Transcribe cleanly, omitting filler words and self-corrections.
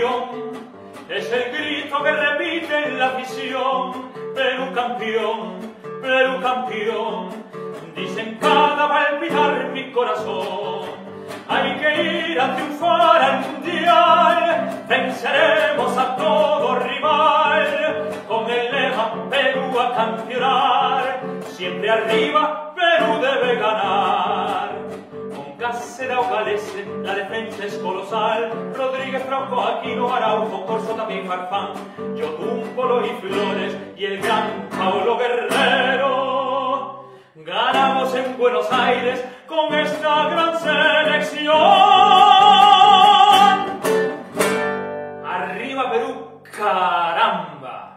campeón, es el grito que repite en la afición. Perú campeón, dicen cada palpitar mi corazón. Hay que ir a triunfar al mundial, venceremos a todo rival, con el lema Perú a campeonar, siempre arriba Perú debe ganar. Con Cáceres o Galese la defensa es colosal, Rodríguez, Franco, Aquino, Araujo, Corso, también Farfán, Yotún, Polo y Flores y el gran Paulo Guerrero. Ganamos en Buenos Aires con esta gran selección. ¡Arriba Perú, caramba!